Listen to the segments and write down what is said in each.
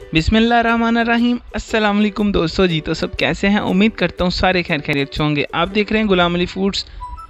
बिस्मिल्लाहिर्रहमानिर्रहीम। अस्सलाम वालेकुम दोस्तों जी, तो सब कैसे हैं? उम्मीद करता हूँ सारे खैर खैरियत से होंगे। आप देख रहे हैं गुलाम अली फूड्स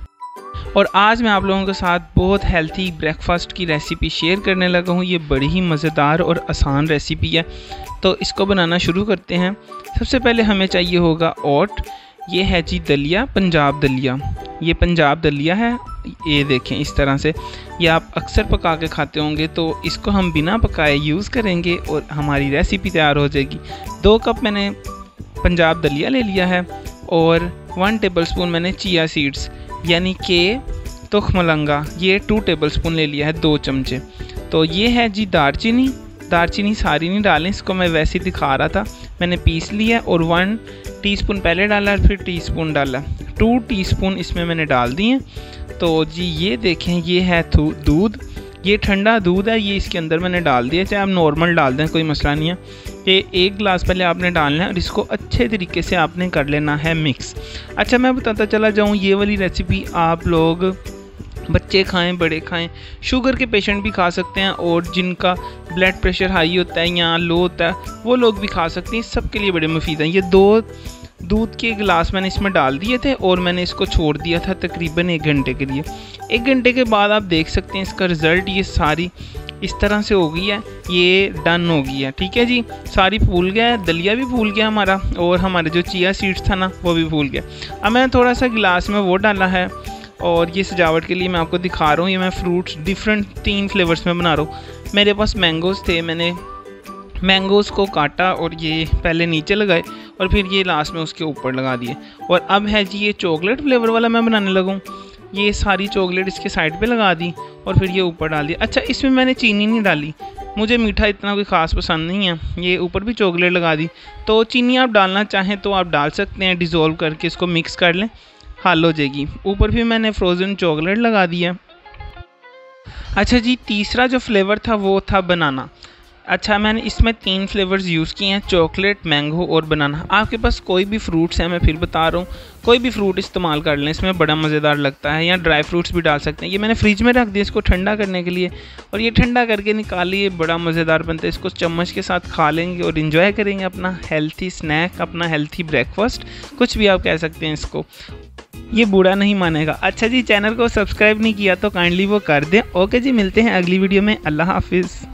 और आज मैं आप लोगों के साथ बहुत हेल्थी ब्रेकफास्ट की रेसिपी शेयर करने लगा हूँ। ये बड़ी ही मज़ेदार और आसान रेसिपी है, तो इसको बनाना शुरू करते हैं। सबसे पहले हमें चाहिए होगा ओट। ये है जी दलिया, पंजाब दलिया। ये पंजाब दलिया है, ये देखें इस तरह से। ये आप अक्सर पका के खाते होंगे, तो इसको हम बिना पकाए यूज़ करेंगे और हमारी रेसिपी तैयार हो जाएगी। 2 कप मैंने पंजाब दलिया ले लिया है और 1 टेबलस्पून मैंने चिया सीड्स यानी कि तुखमलंगा, ये 2 टेबलस्पून ले लिया है, 2 चमचे। तो ये है जी दारचीनी। दारचीनी सारी नहीं डालें, इसको मैं वैसे ही दिखा रहा था। मैंने पीस लिया और 1 टीस्पून पहले डाला, फिर टीस्पून डाला, 2 टीस्पून इसमें मैंने डाल दिए। तो जी ये देखें, ये है दूध। ये ठंडा दूध है, ये इसके अंदर मैंने डाल दिया। चाहे आप नॉर्मल डाल दें, कोई मसला नहीं है। ये 1 गिलास पहले आपने डालना है और इसको अच्छे तरीके से आपने कर लेना है मिक्स। अच्छा, मैं बताता चला जाऊँ, ये वाली रेसिपी आप लोग बच्चे खाएं, बड़े खाएं, शुगर के पेशेंट भी खा सकते हैं और जिनका ब्लड प्रेशर हाई होता है या लो होता है वो लोग भी खा सकते हैं। सबके लिए बड़े मुफीद हैं। ये 2 दूध के गिलास मैंने इसमें डाल दिए थे और मैंने इसको छोड़ दिया था तकरीबन 1 घंटे के लिए। 1 घंटे के बाद आप देख सकते हैं इसका रिज़ल्ट, ये सारी इस तरह से हो गई है, ये डन हो गई है। ठीक है जी, सारी फूल गया है, दलिया भी फूल गया हमारा और हमारे जो चिया सीड्स था ना वो भी फूल गया। अब मैंने थोड़ा सा गिलास में वो डाला है और ये सजावट के लिए मैं आपको दिखा रहा हूँ। ये मैं फ्रूट्स डिफरेंट 3 फ्लेवर्स में बना रहा हूँ। मेरे पास मैंगोज़ थे, मैंने मैंगोज़ को काटा और ये पहले नीचे लगाए और फिर ये लास्ट में उसके ऊपर लगा दिए। और अब है जी ये चॉकलेट फ्लेवर वाला मैं बनाने लगा हूँ। ये सारी चॉकलेट इसके साइड पे लगा दी और फिर ये ऊपर डाल दिया। अच्छा, इसमें मैंने चीनी नहीं डाली, मुझे मीठा इतना कोई ख़ास पसंद नहीं है। ये ऊपर भी चॉकलेट लगा दी। तो चीनी आप डालना चाहें तो आप डाल सकते हैं, डिज़ोल्व करके इसको मिक्स कर लें, हल हो जाएगी। ऊपर भी मैंने फ्रोज़न चॉकलेट लगा दी है। अच्छा जी, तीसरा जो फ्लेवर था वो था बनाना। अच्छा, मैंने इसमें 3 फ्लेवर्स यूज़ किए हैं, चॉकलेट, मैंगो और बनाना। आपके पास कोई भी फ्रूट्स हैं, मैं फिर बता रहा हूँ, कोई भी फ्रूट इस्तेमाल कर लें, इसमें बड़ा मज़ेदार लगता है। या ड्राई फ्रूट्स भी डाल सकते हैं। ये मैंने फ्रिज में रख दिया इसको ठंडा करने के लिए और ये ठंडा करके निकालिए, बड़ा मज़ेदार बनता है। इसको चम्मच के साथ खा लेंगे और इन्जॉय करेंगे अपना हेल्थी स्नैक, अपना हेल्थी ब्रेकफास्ट, कुछ भी आप कह सकते हैं इसको। ये बूढ़ा नहीं मानेगा। अच्छा जी, चैनल को सब्सक्राइब नहीं किया तो काइंडली वो कर दें। ओके जी, मिलते हैं अगली वीडियो में। अल्लाह हाफिज़।